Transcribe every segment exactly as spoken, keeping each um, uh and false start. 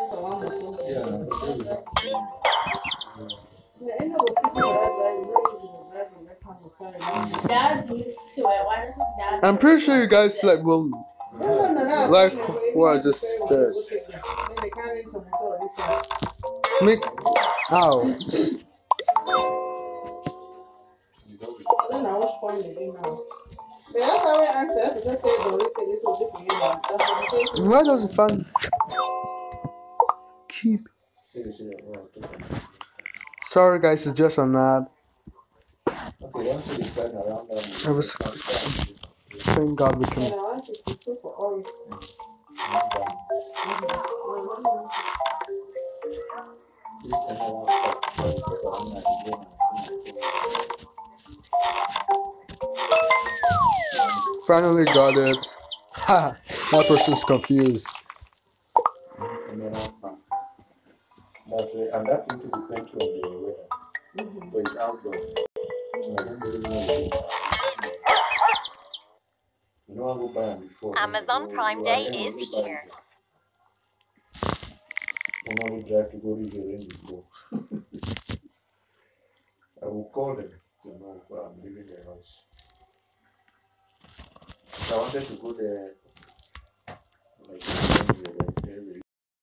Dad's used to it. Why doesn't Dad? I'm pretty sure you guys like will like what I just said. Make ow. I don't know which point they did now. They have to answer because they always say this will be for you. Why does it find keep? Sorry guys, it's just an ad. I was thank God we can. Finally got it. Ha! That person's confused. And that into the country of the weather. So it's outdoor. You know, I go buy them before. Amazon Prime Day is here. I'm not going to drive to go read the rain before. I will call them to know where I'm leaving the house. I wanted to go there. Like, there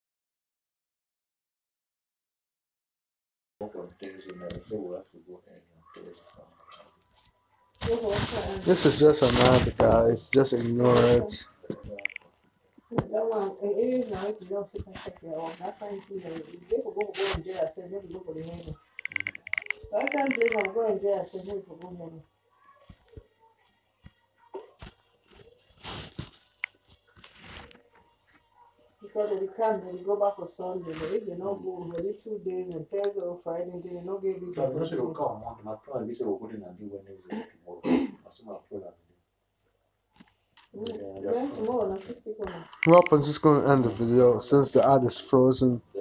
on Thursday night, so we'll have to go in on Thursday. This is just an ad, guys. Just ignore it. That one, it is nice to go sit and check your own. I can't see them. They could go go in jail. I said, let me go for the hearing. I can't believe I'm going to jail. I said, let me go for the hearing. Because they come, they go back on Sunday. But if they don't go, they need two days and Thursday or Friday, they will not get visa. So I'm not sure they'll come on. I'm trying to be sure we'll put in and do Wednesday tomorrow. As soon as I feel like it. Well, I'm just going to end the video since the ad is frozen.